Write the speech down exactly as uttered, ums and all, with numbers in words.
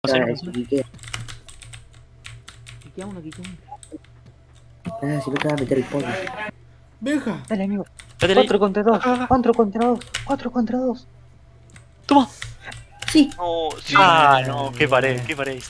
sé, Ah, no si sé. quiquea. Quiquea uno, quiquea uno. Ah, si no te va a meter el pollo. Venga. Dale, amigo. Métele ahí. Cuatro contra dos. Acá, acá. Cuatro contra dos. Cuatro contra dos. Toma. Sí. No, Sí. ah, no, qué pared, qué pared.